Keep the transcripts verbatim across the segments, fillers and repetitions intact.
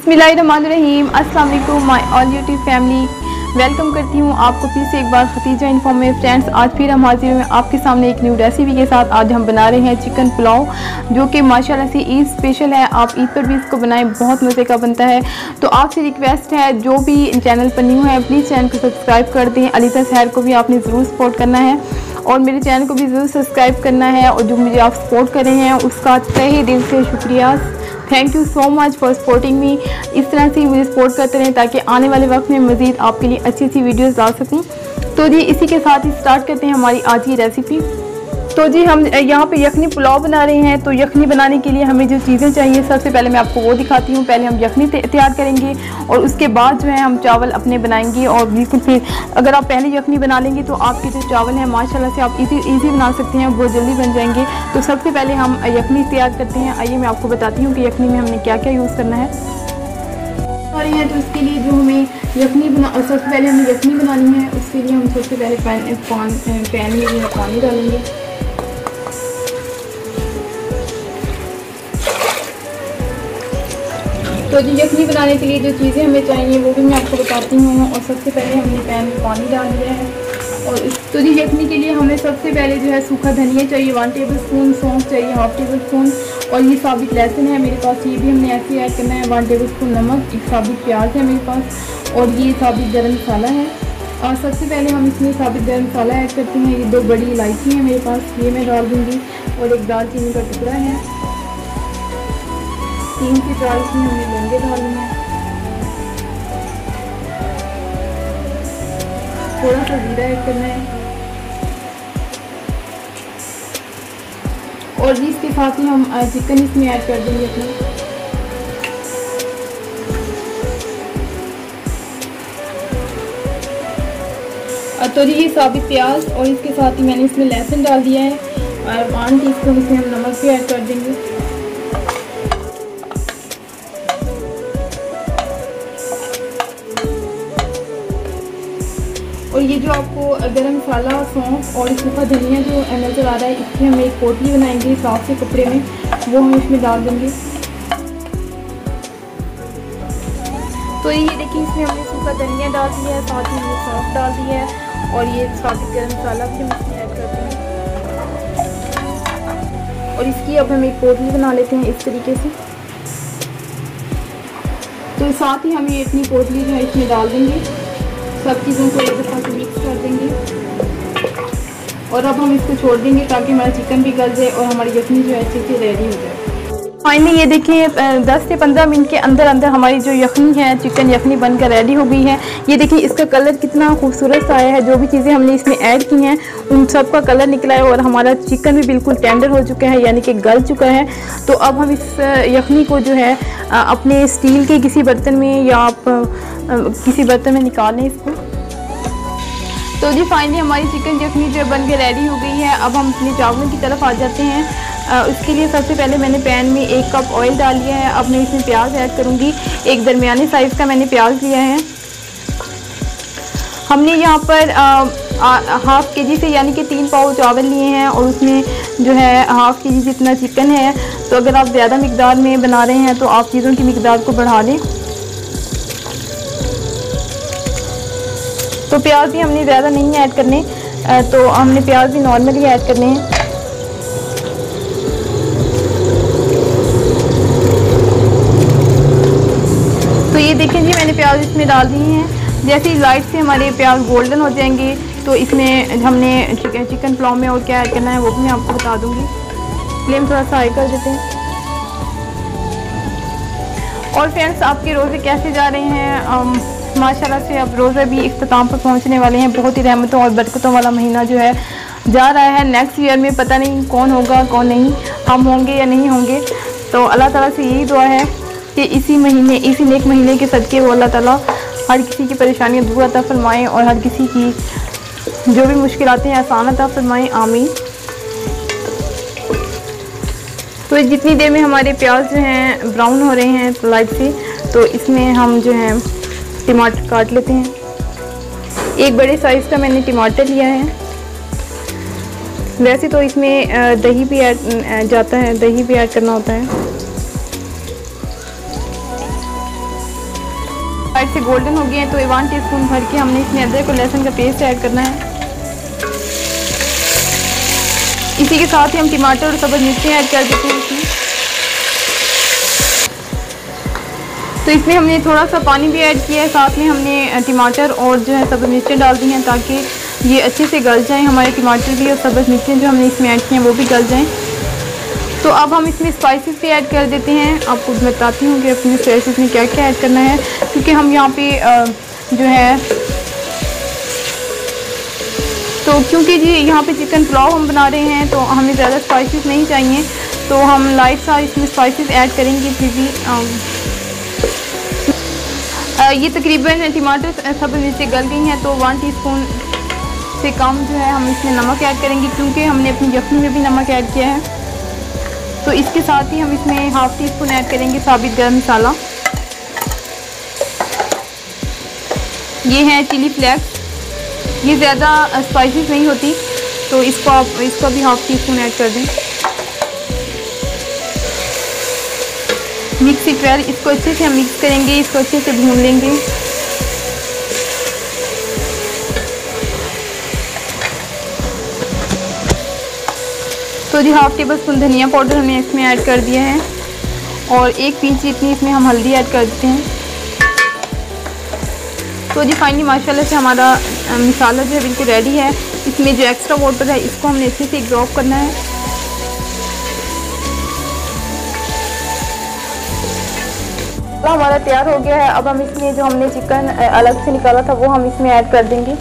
बिस्मिल्लाहिर्रहमानिर्रहीम। अस्सलाम वालेकुम my all YouTube family, welcome करती हूँ आपको फिर से एक बार खतीजा इन्फॉर्म में। फ्रेंड्स, आज फिर हम हाजिर हुए आपके सामने एक न्यू रेसिपी के साथ। आज हम बना रहे हैं चिकन पुलाव, जो कि माशाल्लाह से ईद स्पेशल है। आप ईद पर भी इसको बनाएं, बहुत मज़े का बनता है। तो आपसे रिक्वेस्ट है, जो भी चैनल पर न्यू है प्लीज़ चैनल को सब्सक्राइब कर दें। अलीजा सहर को भी आपने ज़रूर सपोर्ट करना है और मेरे चैनल को भी ज़रूर सब्सक्राइब करना है। और जो मुझे आप सपोर्ट कर रहे हैं उसका तहे दिल से शुक्रिया। Thank you so much for supporting me. इस तरह से मुझे सपोर्ट करते रहें ताकि आने वाले वक्त में मज़ीद आपके लिए अच्छी अच्छी वीडियोस ला सकूं। तो जी इसी के साथ ही स्टार्ट करते हैं हमारी आज की रेसिपी। तो जी हम यहाँ पे यखनी पुलाव बना रहे हैं। तो यखनी बनाने के लिए हमें जो चीज़ें चाहिए, सबसे पहले मैं आपको वो दिखाती हूँ। पहले हम यखनी तैयार करेंगे और उसके बाद जो है हम चावल अपने बनाएंगे। और बिल्कुल फिर अगर आप पहले यखनी बना लेंगे तो आपके जो चावल हैं माशाल्लाह से आप इजी इजी बना सकते हैं, बहुत जल्दी बन जाएंगे। तो सबसे पहले हम यखनी तैयार करते हैं। आइए मैं आपको बताती हूँ कि यखनी में हमने क्या क्या यूज़ करना है। रहे हैं तो उसके लिए जो हमें यखनी बना सबसे पहले हमें यखनी बनानी है। उसके लिए हम सबसे पहले पैन पैन में पानी डालेंगे। तो जी यखनी बनाने के लिए जो चीज़ें हमें चाहिए वो भी मैं आपको बताती हूँ। और सबसे पहले हमने पैन में पानी डाल दिया है। और इस तो जी यखनी के लिए हमें सबसे पहले जो है सूखा धनिया चाहिए वन टेबल स्पून, सौंफ चाहिए हाफ टेबल स्पून, और ये साबित लहसुन है मेरे पास, ये भी हमने ऐसे ऐड करना है। वन टेबल स्पून नमक, एक साबित प्याज है मेरे पास, और ये साबित गर्म मसाला है। और सबसे पहले हम इसमें साबित गर्म मसाला ऐड करते हैं। ये दो बड़ी इलायची है मेरे पास, ये मैं डाल दूँगी, और एक दालचीनी का टुकड़ा है। तीन से चार इसमें हमने लौंगे डालने हैं। थोड़ा सा जीरा ऐड करना है। और इसके साथ ही हम चिकन इसमें ऐड कर देंगे अपना। तो ये साबित प्याज, और इसके साथ ही मैंने इसमें लहसुन डाल दिया है। और वन टी स्पून इसमें हम नमक भी ऐड कर देंगे। और ये जो आपको गरम मसाला, सौंफ और सूखा धनिया जो नज़र आ रहा है, इसकी हम एक पोटली बनाएंगे साफ से कपड़े में, वो हम इसमें डाल देंगे। तो ये देखिए इसमें हमने सूखा धनिया डाल दिया है, साथ में हमने सौंफ डाल दिया है, और ये साबित गरम मसाला भी हम इसमें ऐड कर देंगे। और इसकी अब हम एक पोटली बना लेते हैं इस तरीके से। तो साथ ही हम ये अपनी पोटली जो है इसमें डाल देंगे, सब चीज़ों को एक दफ़ा से मिक्स कर देंगे। और अब हम इसको छोड़ देंगे ताकि हमारा चिकन भी गल जाए और हमारी यखनी जो है अच्छे से रेडी हो जाए। फाइनली ये देखिए दस से पंद्रह मिनट के अंदर अंदर हमारी जो यखनी है, चिकन यखनी बनकर रेडी हो गई है। ये देखिए इसका कलर कितना खूबसूरत सा आया है। जो भी चीज़ें हमने इसमें ऐड की हैं उन सब का कलर निकला है, और हमारा चिकन भी बिल्कुल टेंडर हो चुका है, यानी कि गल चुका है। तो अब हम इस यखनी को जो है अपने स्टील के किसी बर्तन में या आप किसी बर्तन में निकाल लें इसको। तो जी फाइनली हमारी चिकन यखनी जो बन के रेडी हो गई है। अब हम अपने चावलों की तरफ आ जाते हैं। आ, उसके लिए सबसे पहले मैंने पैन में एक कप ऑयल डाल लिया है। अब मैं इसमें प्याज ऐड करूँगी। एक दरमियाने साइज़ का मैंने प्याज लिया है। हमने यहाँ पर आ, आ, हाफ़ के जी से यानी कि तीन पाव चावल लिए हैं, और उसमें जो है हाफ़ के जी जितना चिकन है। तो अगर आप ज़्यादा मिकदार में बना रहे हैं तो आप चीज़ों की मिकदार को बढ़ा दें। तो प्याज भी हमने ज़्यादा नहीं ऐड करने, तो हमने प्याज भी नॉर्मली ऐड करने हैं। तो ये देखें जी मैंने प्याज इसमें डाल दिए हैं। जैसे ही लाइट से हमारे प्याज गोल्डन हो जाएंगे तो इसमें हमने चिकन चिकन पुलाव में और क्या ऐड करना है वो भी मैं आपको बता दूंगी। फ्लेम थोड़ा सा हाई कर देते हैं। और फ्रेंड्स, आपके रोज़े कैसे जा रहे हैं? माशाल्लाह से अब रोज़े भी इख्तिताम पर पहुंचने वाले हैं। बहुत ही रहमतों और बरकतों वाला महीना जो है जा रहा है। नेक्स्ट ईयर में पता नहीं कौन होगा कौन नहीं, हम होंगे या नहीं होंगे। तो अल्लाह ताला से यही दुआ है कि इसी महीने इसी नेक महीने के सदक़े वो अल्लाह ताला हर किसी की परेशानियाँ दूर अता फरमाएँ और हर किसी की जो भी मुश्किलातें हैं आसान अता फरमाएँ। आमीन। तो जितनी देर में हमारे प्याज जो हैं ब्राउन हो रहे हैं लाइट से, तो इसमें हम जो है टमाटर काट लेते हैं। एक बड़े साइज़ का मैंने टमाटर लिया है। वैसे तो इसमें दही भी ऐड जाता है, दही भी ऐड करना होता है। साइड से गोल्डन हो गए हैं तो वन टीस्पून भर के हमने इसमें अदरक और लहसुन का पेस्ट ऐड करना है। इसी के साथ ही हम टमाटर और सब्ज़ मिर्चें ऐड कर देते हैं इसमें। तो इसमें हमने थोड़ा सा पानी भी ऐड किया है, साथ में हमने टमाटर और जो है सब्ज़ मिर्चें डाल दी हैं ताकि ये अच्छे से गल जाएं। हमारे टमाटर भी और सब्ज़ मिर्चें जो हमने इसमें ऐड की हैं वो भी गल जाएं। तो अब हम इसमें स्पाइसेस भी ऐड कर देते हैं। आपको बताती हूँ कि अपने स्पाइसेस में क्या क्या ऐड करना है, क्योंकि हम यहाँ पे जो है तो क्योंकि जी यहाँ पे चिकन पुलाव हम बना रहे हैं तो हमें ज़्यादा स्पाइसेस नहीं चाहिए, तो हम लाइट सा इसमें स्पाइसेस ऐड करेंगे। फिर भी आ, ये तकरीबन टमाटर सब नीचे गल गई हैं तो वन टीस्पून से कम जो है हम इसमें नमक ऐड करेंगे, क्योंकि हमने अपनी यखनी में भी नमक ऐड किया है। तो इसके साथ ही हम इसमें हाफ़ टी स्पून ऐड करेंगे साबित गरम मसाला। ये है चिली फ्लेक्स, ये ज़्यादा स्पाइसेस नहीं होती तो इसको आप इसको भी हाफ़ टी स्पून ऐड कर दें। मिक्स इट वेल, इसको अच्छे से हम मिक्स करेंगे, इसको अच्छे से भून लेंगे। तो जी हाफ़ टेबल स्पून धनिया पाउडर हमने इसमें ऐड कर दिया है और एक पिंच इतनी इसमें हम हल्दी ऐड कर देते हैं। तो जी फाइनली माशाल्लाह से हमारा मसाला जो है बिल्कुल रेडी है। इसमें जो एक्स्ट्रा वाटर है इसको हमने अच्छे से एब्जॉर्ब करना है। मसाला हमारा तैयार हो गया है। अब हम इसमें जो हमने चिकन अलग से निकाला था वो हम इसमें ऐड कर देंगे।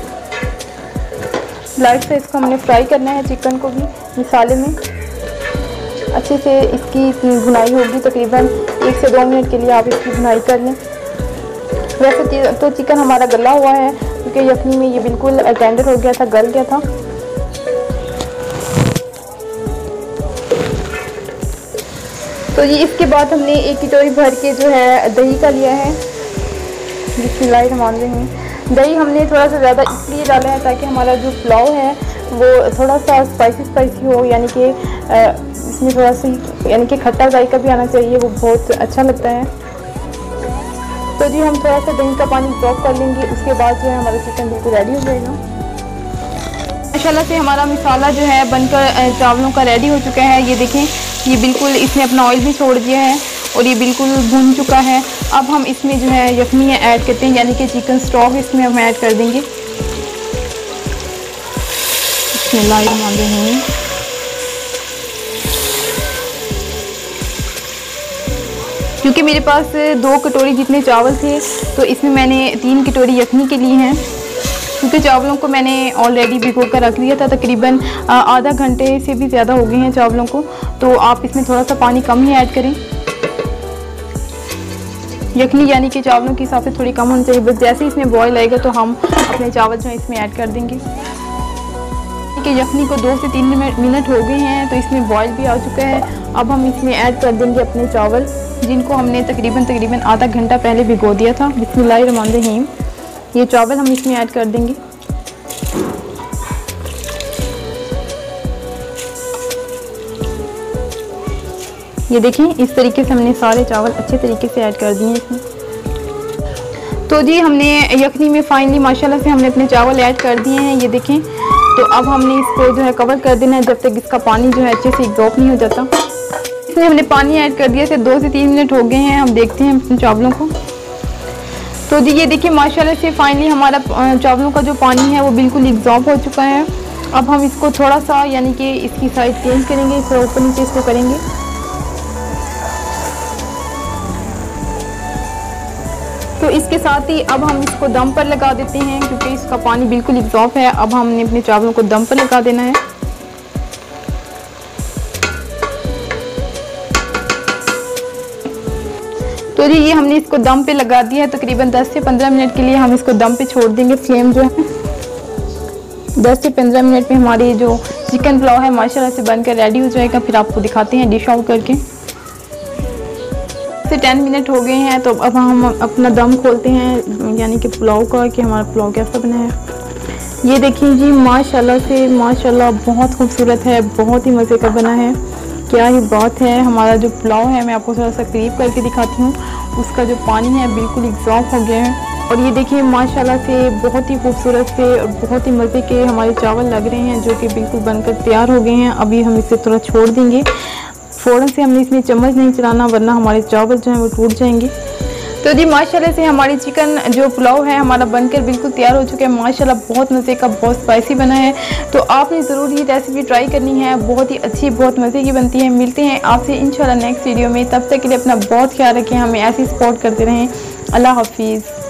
लाइट से इसको हमने फ्राई करना है चिकन को भी मसाले में। अच्छे से इसकी भुनाई होगी, तकरीबन एक से दो मिनट के लिए आप इसकी भुनाई कर लें। वैसे तो चिकन हमारा गला हुआ है क्योंकि यखनी में ये बिल्कुल टेंडर हो गया था, गल गया था। तो ये इसके बाद हमने एक कटोरी भर के जो है दही का लिया है। बिस्मिल्लाहिर्रहमानिर्रहीम। दही हमने थोड़ा सा ज़्यादा इसलिए डाला है ताकि हमारा जो पुलाव है वो थोड़ा सा स्पाइसी स्पाइसी हो, यानी कि इसमें थोड़ा सा यानी कि खट्टा जायका भी आना चाहिए, वो बहुत अच्छा लगता है। तो जी हम थोड़ा सा दही का पानी ड्रॉप कर लेंगे, उसके बाद जो है हमारा चिकन बिल्कुल रेडी हो जाएगा। माशाल्लाह से हमारा मसाला जो है बनकर चावलों का रेडी हो चुका है। ये देखें, ये बिल्कुल इसने अपना ऑयल भी छोड़ दिया है और ये बिल्कुल भुन चुका है। अब हम इसमें जो है यखनी ऐड करते हैं, यानी कि चिकन स्टॉक इसमें हम ऐड कर देंगे। बिस्मिल्लाहिर्रहमानिर्रहीम। क्योंकि मेरे पास दो कटोरी जितने चावल थे तो इसमें मैंने तीन कटोरी यखनी के लिए हैं, क्योंकि चावलों को मैंने ऑलरेडी भिगो कर रख दिया था। तकरीबन आधा घंटे से भी ज़्यादा हो गए हैं चावलों को, तो आप इसमें थोड़ा सा पानी कम ही ऐड करें। यखनी यानी कि चावलों के हिसाब से थोड़ी कम होनी चाहिए। बस जैसे ही इसमें बॉयल आएगा तो हम अपने चावल जो है इसमें ऐड कर देंगे। कि यखनी को दो से तीन मिनट हो गए हैं तो इसमें बॉयल भी आ चुका है। अब हम इसमें ऐड कर देंगे अपने चावल, जिनको हमने तकरीबन तकरीबन आधा घंटा पहले भिगो दिया था। बिस्मिल्लाहिर्रहमानिर्रहीम। ये चावल हम इसमें ऐड कर देंगे। ये देखें, इस तरीके से हमने सारे चावल अच्छे तरीके से ऐड कर दिए हैं इसमें। तो जी हमने यखनी में फाइनली माशाल्लाह से हमने अपने चावल ऐड कर दिए हैं। ये देखें, तो अब हमने इसको जो है कवर कर देना है जब तक इसका पानी जो है अच्छे से एब्जॉर्ब नहीं हो जाता। इसमें हमने पानी ऐड कर दिया, से दो से तीन मिनट हो गए हैं। हम देखते हैं अपने चावलों को। तो जी ये देखिए माशाल्लाह से फाइनली हमारा चावलों का जो पानी है वो बिल्कुल एब्जॉर्ब हो चुका है। अब हम इसको थोड़ा सा यानी कि इसकी साइड चेंज करेंगे, इस ऊपर नीचे इसको करेंगे। तो इसके साथ ही अब हम इसको दम पर लगा देते हैं, क्योंकि इसका पानी बिल्कुल एब्जॉर्ब है। अब हमने अपने चावलों को दम पर लगा देना है। तो जी ये हमने इसको दम पे लगा दिया है। तकरीबन दस से पंद्रह मिनट के लिए हम इसको दम पे छोड़ देंगे। फ्लेम जो है दस से पंद्रह मिनट में हमारी जो चिकन पुलाव है माशाल्लाह से बनकर रेडी हो जाएगा। फिर आपको दिखाते हैं डिश आउट करके। से टेन मिनट हो गए हैं, तो अब हम अपना दम खोलते हैं यानी कि पुलाव का, कि हमारा पुलाव कैसा बना है। ये देखिए जी माशाल्लाह से माशाल्लाह बहुत खूबसूरत है, बहुत ही मज़े का बना है। क्या ही बात है। हमारा जो पुलाव है मैं आपको थोड़ा सा करीब करके दिखाती हूँ। उसका जो पानी है बिल्कुल एग्जॉस्ट हो गया है। और ये देखिए माशाल्लाह से बहुत ही खूबसूरत से और बहुत ही मज़े के हमारे चावल लग रहे हैं, जो कि बिल्कुल बनकर तैयार हो गए हैं। अभी हम इसे थोड़ा छोड़ देंगे, फ़ौरन से हमने इसमें चम्मच नहीं चलाना वरना हमारे चावल जो हैं वो टूट जाएंगे। तो जी माशाल्लाह से हमारी चिकन जो पुलाव है हमारा बनकर बिल्कुल तैयार हो चुका है। माशाल्लाह बहुत मज़े का, बहुत स्पाइसी बना है। तो आपने ज़रूर ये रेसिपी ट्राई करनी है, बहुत ही अच्छी, बहुत मज़े की बनती है। मिलते हैं आपसे इंशाल्लाह नेक्स्ट वीडियो में, तब तक के लिए अपना बहुत ख्याल रखें, हमें ऐसे सपोर्ट करते रहें। अल्लाह हाफिज़।